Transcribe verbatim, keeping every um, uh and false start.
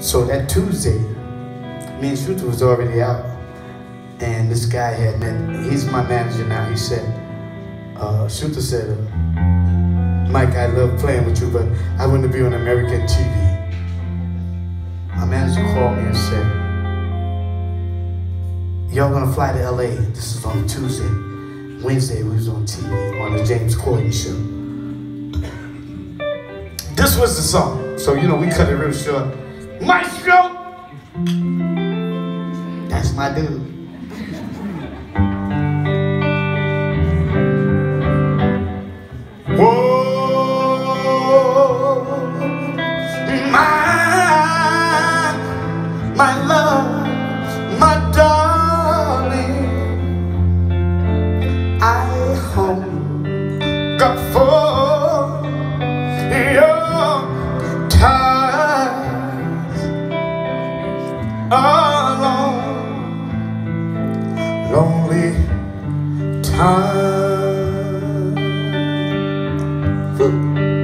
So that Tuesday, me and Shooter was already out, and this guy had met, he's my manager now. He said, uh, Shooter said, uh, Mike, I love playing with you, but I want to be on American T V. My manager called me and said, y'all gonna fly to L A. This is on Tuesday. Wednesday, we was on T V, on the James Corden show. This was the song. So, you know, we cut it real short. Maestro! That's my dude. Whoa, my, my love, my darling, I hunger for your touch alone, lonely time.